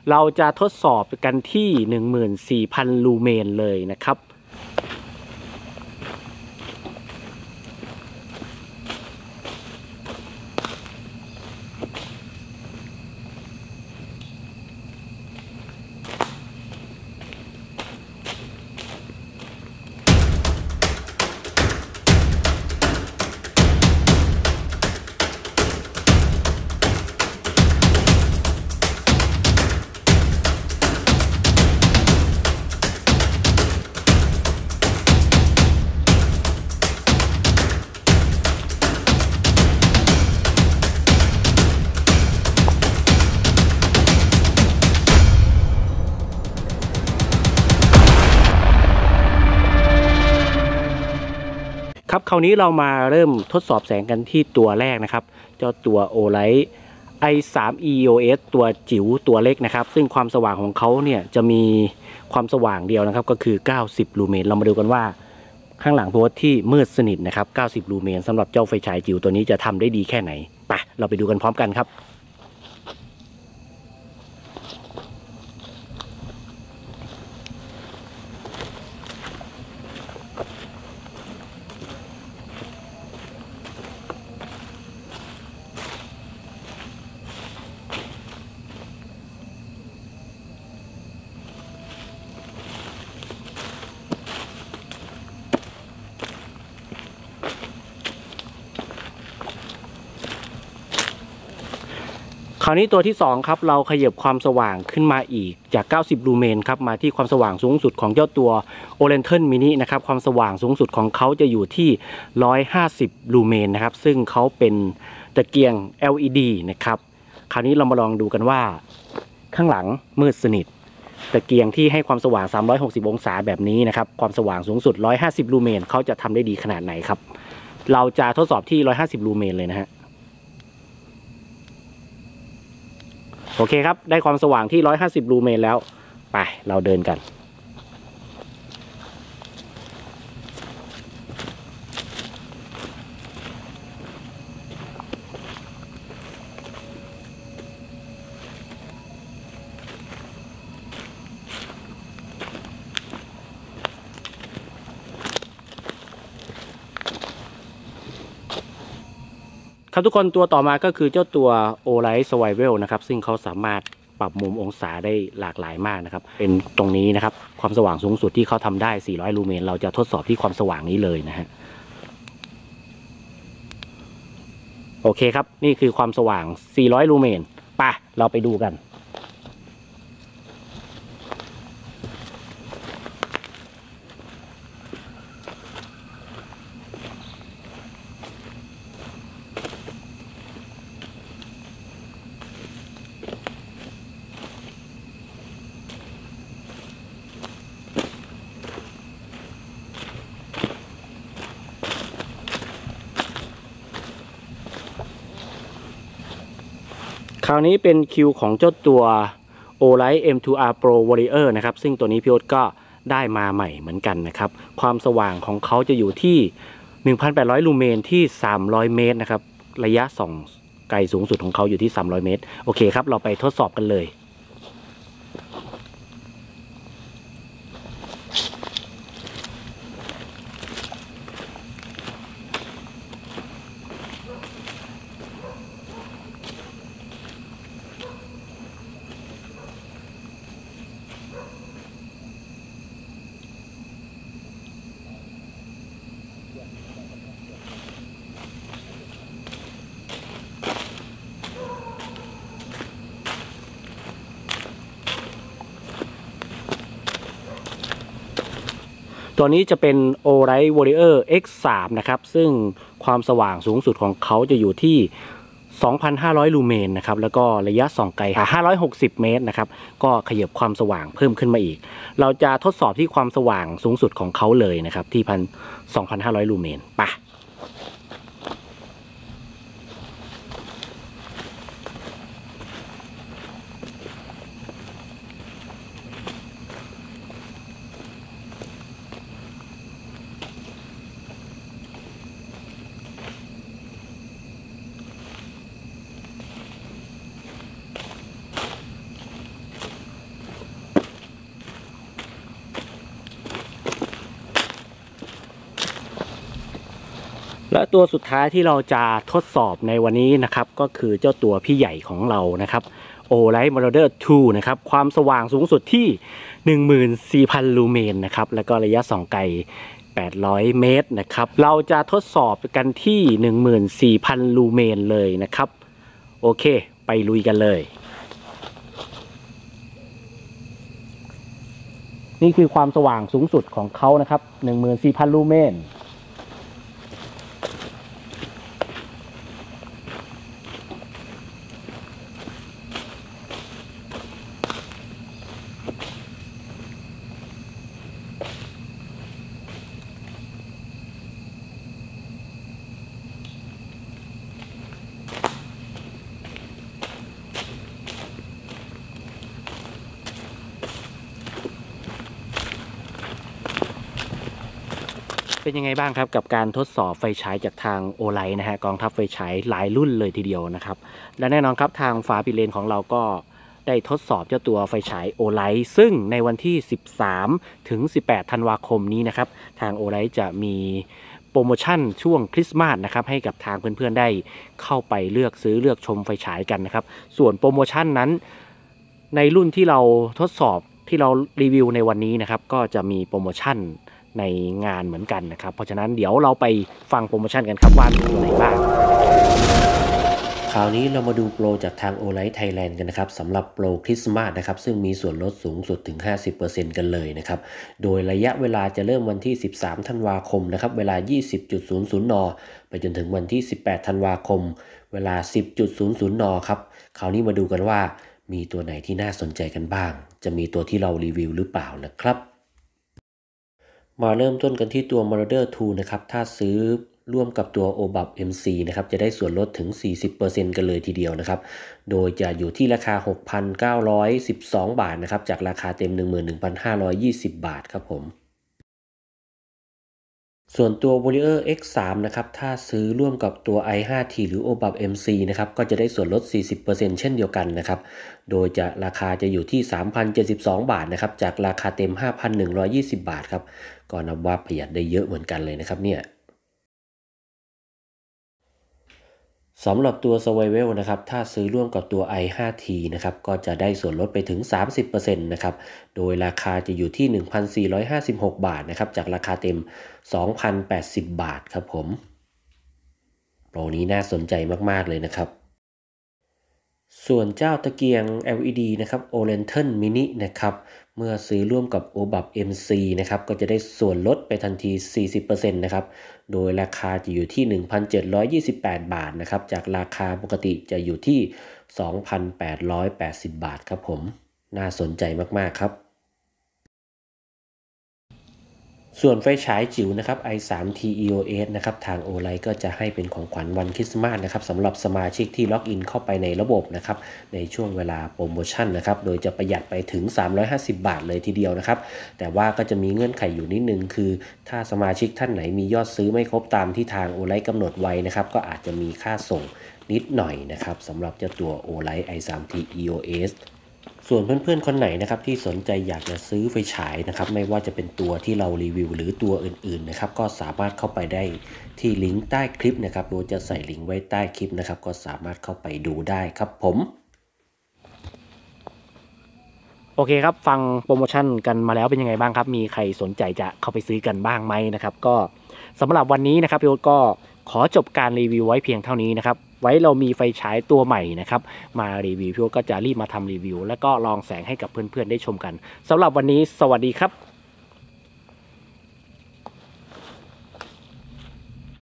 เราจะทดสอบกันที่ 14,000 ลูเมนเลยนะครับครับคราวนี้เรามาเริ่มทดสอบแสงกันที่ตัวแรกนะครับเจ้าตัว Olight i3 EOS ตัวจิ๋วตัวเล็กนะครับซึ่งความสว่างของเขาเนี่ยจะมีความสว่างเดียวนะครับก็คือ90 ลูเมนเรามาดูกันว่าข้างหลังโพสที่มืดสนิทนะครับ90 ลูเมนสำหรับเจ้าไฟฉายจิ๋วตัวนี้จะทำได้ดีแค่ไหนไปเราไปดูกันพร้อมกันครับคราวนี้ตัวที่2ครับเราขยับความสว่างขึ้นมาอีกจาก90 ลูเมนครับมาที่ความสว่างสูงสุดของเจ้าตัว Oriental Mini นะครับความสว่างสูงสุดของเขาจะอยู่ที่150 ลูเมนนะครับซึ่งเขาเป็นตะเกียง LED นะครับคราวนี้เรามาลองดูกันว่าข้างหลังมืดสนิทตะเกียงที่ให้ความสว่าง360 องศาแบบนี้นะครับความสว่างสูงสุด150 ลูเมนเขาจะทำได้ดีขนาดไหนครับเราจะทดสอบที่150 ลูเมนเลยนะฮะโอเคครับได้ความสว่างที่150 ลูเมนแล้วไปเราเดินกันครับทุกคนตัวต่อมาก็คือเจ้าตัว Olight Swivel นะครับซึ่งเขาสามารถปรับมุมองศาได้หลากหลายมากนะครับเป็นตรงนี้นะครับความสว่างสูงสุดที่เขาทำได้400 ลูเมนเราจะทดสอบที่ความสว่างนี้เลยนะฮะโอเคครับนี่คือความสว่าง400 ลูเมนไปเราไปดูกันคราวนี้เป็นคิวของเจ้าตัว Olight M2R Pro Warrior นะครับซึ่งตัวนี้พี่โอ๊ตก็ได้มาใหม่เหมือนกันนะครับความสว่างของเขาจะอยู่ที่ 1,800 ลูเมนที่300 เมตรนะครับระยะส่องไกลสูงสุดของเขาอยู่ที่300 เมตรโอเคครับเราไปทดสอบกันเลยตัวนี้จะเป็น Olight Warrior X3 นะครับซึ่งความสว่างสูงสุดของเขาจะอยู่ที่ 2,500 ลูเมนนะครับแล้วก็ระยะส่องไกล560 เมตรนะครับก็ขยับความสว่างเพิ่มขึ้นมาอีกเราจะทดสอบที่ความสว่างสูงสุดของเขาเลยนะครับที่ 2,500 ลูเมนไป คและตัวสุดท้ายที่เราจะทดสอบในวันนี้นะครับก็คือเจ้าตัวพี่ใหญ่ของเรานะครับ Olight Marauder 2 นะครับความสว่างสูงสุดที่ 14,000 ลูเมนนะครับแล้วก็ระยะส่องไกล800 เมตรนะครับเราจะทดสอบกันที่ 14,000 ลูเมนเลยนะครับโอเคไปลุยกันเลยนี่คือความสว่างสูงสุดของเขานะครับ 14,000 ลูเมนเป็นยังไงบ้างครับกับการทดสอบไฟฉายจากทางโอไลท์นะฮะกองทัพไฟฉายหลายรุ่นเลยทีเดียวนะครับและแน่นอนครับทางฝาปิดเลนของเราก็ได้ทดสอบเจ้าตัวไฟฉายโอไลท์ซึ่งในวันที่13ถึง18ธันวาคมนี้นะครับทางโอไลท์จะมีโปรโมชั่นช่วงคริสต์มาสนะครับให้กับทางเพื่อนๆได้เข้าไปเลือกซื้อเลือกชมไฟฉายกันนะครับส่วนโปรโมชั่นนั้นในรุ่นที่เราทดสอบที่เรารีวิวในวันนี้นะครับก็จะมีโปรโมชั่นในงานเหมือนกันนะครับเพราะฉะนั้นเดี๋ยวเราไปฟังโปรโมชั่นกันครับว่ามีตัวไหนบ้างคราวนี้เรามาดูโปรจากทาง Olight Thailand กันนะครับสำหรับโปรคริสต์มาสนะครับซึ่งมีส่วนลดสูงสุดถึง 50% กันเลยนะครับโดยระยะเวลาจะเริ่มวันที่13ธันวาคมนะครับเวลา 20.00 นไปจนถึงวันที่18ธันวาคมเวลา 10.00 นครับคราวนี้มาดูกันว่ามีตัวไหนที่น่าสนใจกันบ้างจะมีตัวที่เรารีวิวหรือเปล่านะครับมาเริ่มต้นกันที่ตัว Marauder 2 นะครับถ้าซื้อร่วมกับตัว OBUB MC นะครับจะได้ส่วนลดถึง 40% กันเลยทีเดียวนะครับโดยจะอยู่ที่ราคา 6,912 บาทนะครับจากราคาเต็ม 11,520 บาทครับผมส่วนตัว Warrior X3 นะครับถ้าซื้อร่วมกับตัว i5T หรือ OBUB MC นะครับก็จะได้ส่วนลด 40% เช่นเดียวกันนะครับโดยจะราคาจะอยู่ที่ 3,072 บาทนะครับจากราคาเต็ม 5,120 บาทครับก็นับว่าประหยัดได้เยอะเหมือนกันเลยนะครับเนี่ยสำหรับตัว Survival นะครับถ้าซื้อร่วมกับตัว i5T นะครับก็จะได้ส่วนลดไปถึง 30% นะครับโดยราคาจะอยู่ที่ 1,456 บาทนะครับจากราคาเต็ม 2,080 บาทครับผมโปรนี้น่าสนใจมากๆเลยนะครับส่วนเจ้าตะเกียง LED นะครับ Oriental Mini นะครับเมื่อซื้อร่วมกับ OBUB MC นะครับก็จะได้ส่วนลดไปทันที 40% นะครับโดยราคาจะอยู่ที่ 1,728 บาทนะครับจากราคาปกติจะอยู่ที่ 2,880 บาทครับผมน่าสนใจมากๆครับ ส่วนไฟฉายจิ๋วนะครับ i3T EOS นะครับทาง Olight ก็จะให้เป็นของขวัญวันคริสต์มาสนะครับสำหรับสมาชิกที่ล็อกอินเข้าไปในระบบนะครับในช่วงเวลาโปรโมชั่นนะครับโดยจะประหยัดไปถึง350 บาทเลยทีเดียวนะครับแต่ว่าก็จะมีเงื่อนไขอยู่นิดนึงคือถ้าสมาชิกท่านไหนมียอดซื้อไม่ครบตามที่ทาง Olight กำหนดไว้นะครับก็อาจจะมีค่าส่งนิดหน่อยนะครับสำหรับเจ้าตัว Olight i3T EOSส่วนเพื่อนๆคนไหนนะครับที่สนใจอยากจะซื้อไฟฉายนะครับไม่ว่าจะเป็นตัวที่เรารีวิวหรือตัวอื่นๆนะครับก็สามารถเข้าไปได้ที่ลิงก์ใต้คลิปนะครับโดยจะใส่ลิงก์ไว้ใต้คลิปนะครับก็สามารถเข้าไปดูได้ครับผมโอเคครับฟังโปรโมชั่นกันมาแล้วเป็นยังไงบ้างครับมีใครสนใจจะเข้าไปซื้อกันบ้างไหมนะครับก็สำหรับวันนี้นะครับพี่โอ๊ตก็ขอจบการรีวิวไว้เพียงเท่านี้นะครับไว้เรามีไฟฉายตัวใหม่นะครับมารีวิวพี่โอ๊ตก็จะรีบมาทำรีวิวแล้วก็ลองแสงให้กับเพื่อนๆได้ชมกันสำหรับวันนี้สวัสดีครับ